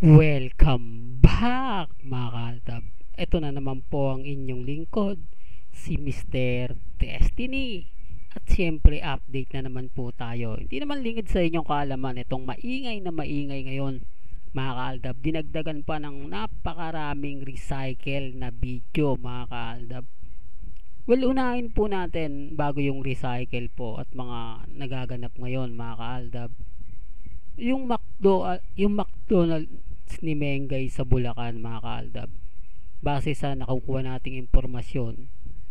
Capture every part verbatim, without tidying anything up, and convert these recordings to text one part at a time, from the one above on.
Welcome back mga kaltab. Ito na naman po ang inyong lingkod, si mister Destiny. At siyempre update na naman po tayo. Hindi naman lingid sa inyong kaalaman itong maingay na maingay ngayon mga kaaldab. Dinagdagan pa ng napakaraming recycle na video mga kaaldab. Well, unahin po natin bago yung recycle po at mga nagaganap ngayon mga kaaldab. Yung McDo, ah, yung McDonald's ni Mengay sa Bulacan mga kaaldab, base sa nakukuha nating impormasyon,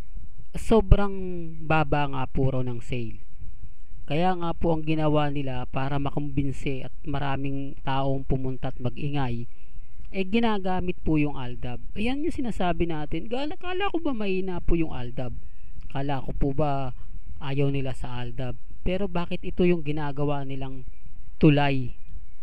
sobrang baba nga po raw ng sale. Kaya nga po ang ginawa nila para makumbinse at maraming taong pumunta at magingay, eh ginagamit po yung Aldab. Ayan yung sinasabi natin. Kala, kala ko ba mahina po yung Aldab? Kala ko po ba ayaw nila sa Aldab? Pero bakit ito yung ginagawa nilang tulay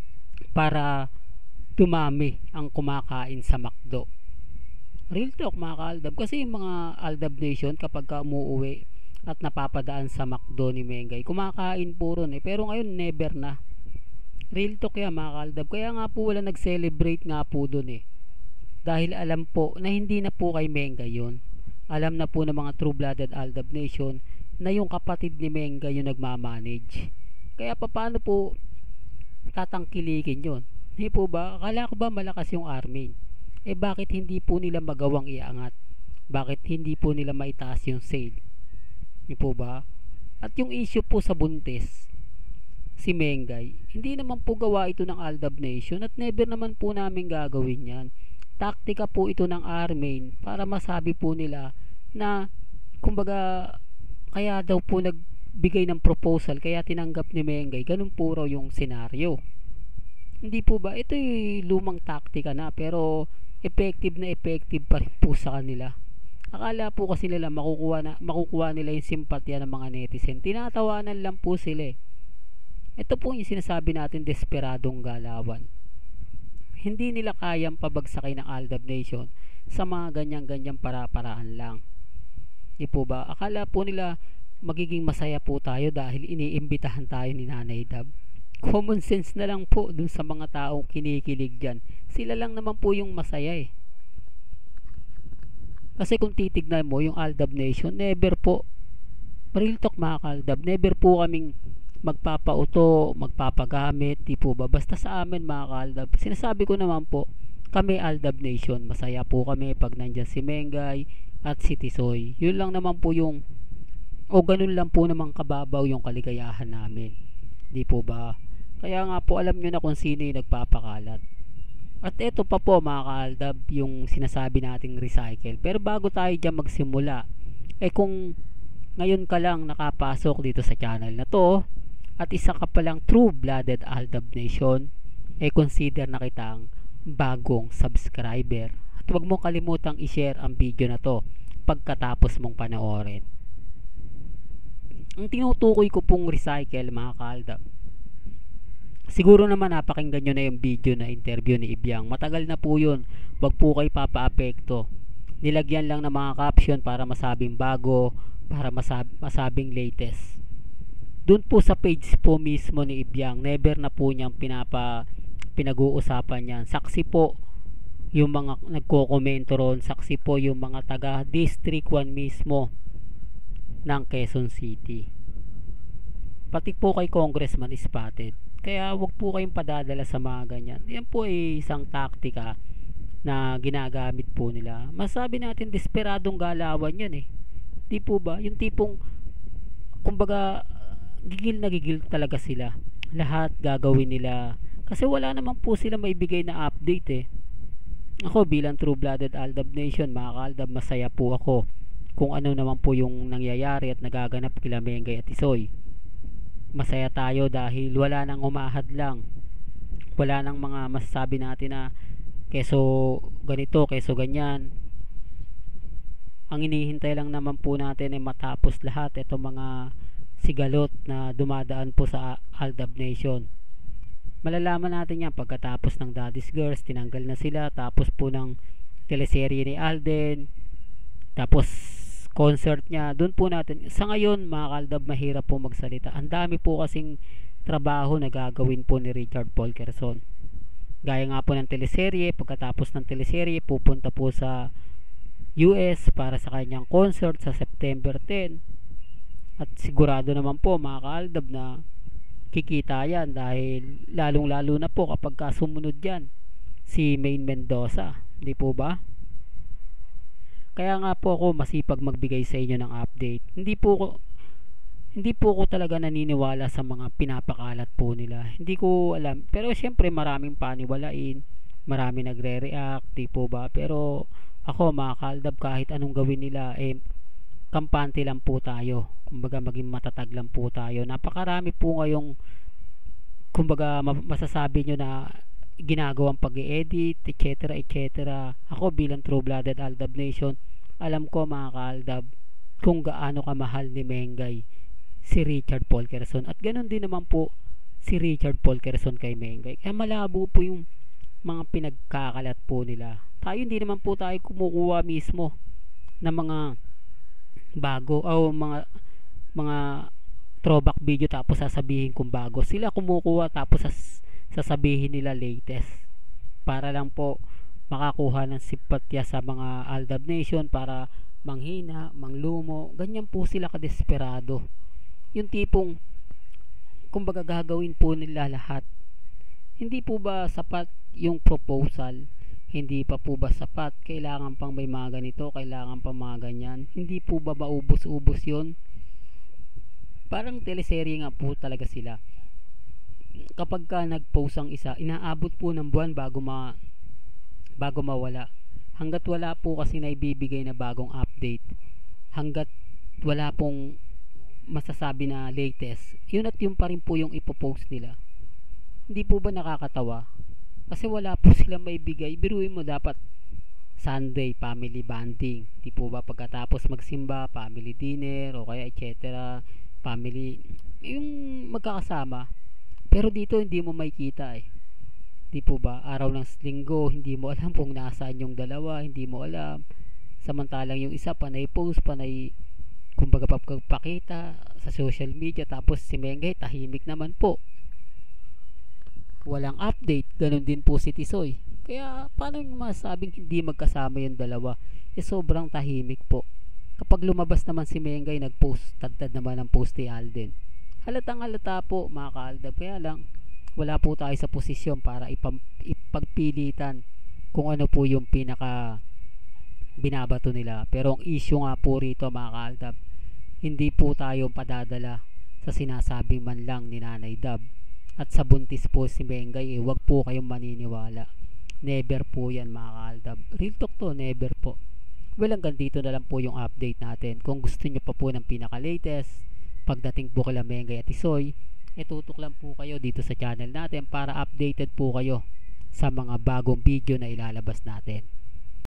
para dumami ang kumakain sa McDo? Real talk mga ka-Aldab, kasi yung mga Aldab Nation kapag ka umuwi at napapadaan sa McDo ni Mengay, kumakain po ron eh, pero ngayon never na. Real talk yan mga ka-Aldab, kaya nga po wala nag-celebrate nga po dun eh, dahil alam po na hindi na po kay Mengay yun. Alam na po ng mga true-blooded Aldab Nation na yung kapatid ni Mengay yung nagmamanage. Kaya paano po tatangkilikin yun? Hindi po ba? Akala ko ba malakas yung Armin? Eh bakit hindi po nila magawang iangat? Bakit hindi po nila maitaas yung sale? Hindi po ba? At yung issue po sa buntis, si Mengay, hindi naman po gawa ito ng Aldab Nation at never naman po namin gagawin yan. Taktika po ito ng Armin para masabi po nila na kumbaga kaya daw po nagbigay ng proposal kaya tinanggap ni Mengay. Ganun po raw yung senaryo. Hindi po ba? Ito yung lumang taktika na pero effective na effective pa rin po sa kanila. Akala po kasi nila makukuha, na, makukuha nila yung simpatya ng mga netizen. Tinatawanan lang po sila eh. Ito po yung sinasabi natin, desperadong galawan. Hindi nila kayang pabagsakay ng Aldab Nation sa mga ganyan-ganyan para-paraan lang. Di po ba? Akala po nila magiging masaya po tayo dahil iniimbitahan tayo ni Nanay Dab. Common sense na lang po dun sa mga taong kinikilig dyan. Sila lang naman po yung masaya eh. Kasi kung titignan mo yung Aldab Nation, never po, real talk mga ka-Aldab, never po kaming magpapauto, magpapagamit, di po ba? Basta sa amin mga ka-Aldab, sinasabi ko naman po, kami Aldab Nation, masaya po kami pag nandyan si Mengay at si Tisoy. Yun lang naman po yung, o ganun lang po namang kababaw yung kaligayahan namin. Di po ba? Kaya nga po alam nyo na kung sino yung nagpapakalat. At eto pa po mga ka-Aldab, yung sinasabi nating recycle. Pero bago tayo dyan magsimula, eh kung ngayon ka lang nakapasok dito sa channel na to at isa ka palang true-blooded Aldab Nation, eh consider na kitang bagong subscriber. At huwag mo kalimutang i-share ang video na to pagkatapos mong panoorin. Ang tinutukoy ko pong recycle mga ka-Aldab, siguro naman napakinggan nyo na yung video na interview ni Ibyang. Matagal na po yun. Wag po kayo papa-apekto. Nilagyan lang ng mga caption para masabing bago, para masab masabing latest. Doon po sa page po mismo ni Ibyang, never na po niyang pinapa pinag-uusapan yan. Saksi po yung mga nagko-komento ron. Saksi po yung mga taga District one mismo ng Quezon City. Pati po kay Congressman spotted. Kaya wag po kayong padadala sa mga ganyan. Yan po ay isang taktika na ginagamit po nila. Masabi natin desperadong galawan yan eh. Di po ba? Yung tipong kumbaga gigil na gigil talaga sila. Lahat gagawin nila. Kasi wala naman po sila maibigay na update eh. Ako bilang true-blooded Aldab Nation, mga ka-Aldab, masaya po ako kung ano naman po yung nangyayari at nagaganap kila Mengay at Tisoy. Masaya tayo dahil wala nang umahad lang, wala nang mga masasabi natin na keso ganito, keso ganyan. Ang inihintay lang naman po natin ay matapos lahat itong mga sigalot na dumadaan po sa Aldab Nation. Malalaman natin yan pagkatapos ng Daddy's Girls, tinanggal na sila, tapos po ng teleserye ni Alden, tapos concert niya, doon po natin, sa ngayon mga ka-Aldab, mahirap po magsalita. Ang dami po kasing trabaho na gagawin po ni Richard Paul Quezon. Gaya nga po ng teleserye, pagkatapos ng teleserye, pupunta po sa U S para sa kanyang concert sa September ten. At sigurado naman po mga kaaldab na kikita yan dahil lalong lalo na po kapag sumunod yan si Main Mendoza, di po ba? Kaya nga po ako masipag magbigay sa inyo ng update. Hindi po ko hindi po ako talaga naniniwala sa mga pinapakalat po nila. Hindi ko alam. Pero syempre maraming paniwalain, marami nagre-react, di po ba? Pero ako mga kaaldab, kahit anong gawin nila, eh kampante lang po tayo. Kumbaga maging matatag lang po tayo. Napakarami po ngayong kumbaga masasabi nyo na ginagawang pag-edit, et cetera et cetera. Ako bilang True-Blooded Aldab Nation, alam ko mga kaaldab kung gaano kamahal ni Mengay si Richard Polkerson, at ganoon din naman po si Richard Polkerson kay Mengay. Kaya malabo po yung mga pinagkakalat po nila. Tayo hindi naman po tayo kumukuha mismo ng mga bago o mga mga throwback video tapos sasabihin kung bago. Sila kumukuha tapos sas, sasabihin nila latest para lang po makakuha ng simpatya sa mga Aldab Nation, para manghina, manglumo. Ganyan po sila kadesperado. Yung tipong kumbaga gagawin po nila lahat. Hindi po ba sapat yung proposal? Hindi pa po ba sapat? Kailangan pang may mga ganito, kailangan pang mga ganyan. Hindi po ba maubos-ubos yun? Parang teleserye nga po talaga sila. Kapag ka nag-post ang isa, inaabot po ng buwan bago ma bago mawala. Hanggat wala po kasi na ibibigay na bagong update, hanggat wala pong masasabi na latest, yun at yun pa rin po yung ipopost nila. Hindi po ba nakakatawa? Kasi wala po sila maibigay. Biruin mo, dapat Sunday family bonding, di po ba? Pagkatapos magsimba, family dinner o kaya et cetera, family yung magkakasama. Pero dito hindi mo makikita eh, di po ba? Araw ng linggo, hindi mo alam kung nasaan yung dalawa, hindi mo alam. Samantalang yung isa panay post, panay kumbaga papakita sa social media, tapos si Mengay tahimik naman po, walang update. Ganon din po si Tisoy. Kaya paano yung masabing hindi magkasama yung dalawa? Eh sobrang tahimik po. Kapag lumabas naman si Mengay, nag-post, tagtad naman ang post ni Alden. Halatang halata po mga kaaldab. Kaya lang wala po tayo sa posisyon para ipam, ipagpilitan kung ano po yung pinaka binabato nila. Pero ang issue nga po rito mga kaaldab, hindi po tayo padadala sa sinasabing man lang ni Nanay Dab. At sa buntis po si Mengay, eh, wag po kayong maniniwala. Never po yan mga kaaldab. Real talk to, never po. Well, hanggang dito na lang po yung update natin. Kung gusto nyo pa po ng pinaka-latest pagdating po kala Mengay at Tisoy, itutok lang po kayo dito sa channel natin para updated po kayo sa mga bagong video na ilalabas natin.